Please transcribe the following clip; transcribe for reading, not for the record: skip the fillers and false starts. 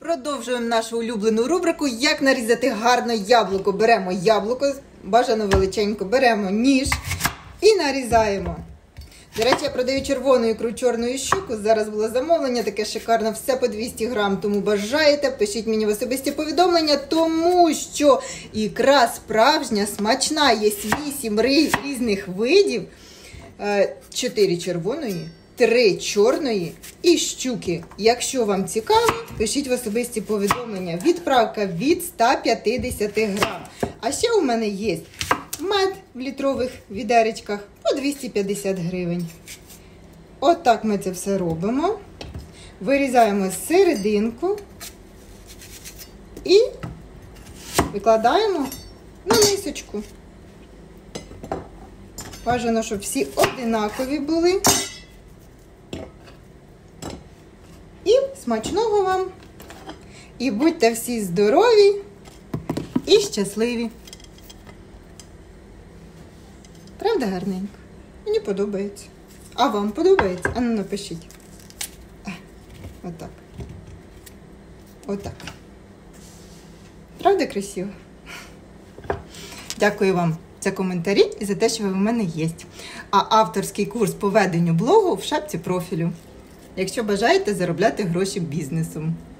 Продовжуємо нашу улюблену рубрику «Як нарізати гарно яблуко». Беремо яблуко, бажано величенько, беремо ніж і нарізаємо. До речі, я продаю червону ікру, чорну щуку. Зараз було замовлення, таке шикарне, все по 200 грам. Тому бажаєте, пишіть мені в особисті повідомлення, тому що ікра справжня, смачна. Є 8 різних видів, 4 червоної, 3 чорної і щуки. Якщо вам цікаво, пишіть в особисті повідомлення. Відправка від 150 грам. А ще у мене є мед в літрових відеречках по 250 гривень. Отак ми це все робимо. Вирізаємо серединку і викладаємо на мисочку. Бажано, щоб всі одинакові були. І смачного вам! І будьте всі здорові і щасливі! Правда гарненько? Мені подобається. А вам подобається? А ну напишіть. Отак. Отак. Правда красиво? Дякую вам за коментарі і за те, що ви в мене є. А авторський курс по веденню блогу в шапці профілю. Якщо бажаєте заробляти гроші бізнесом.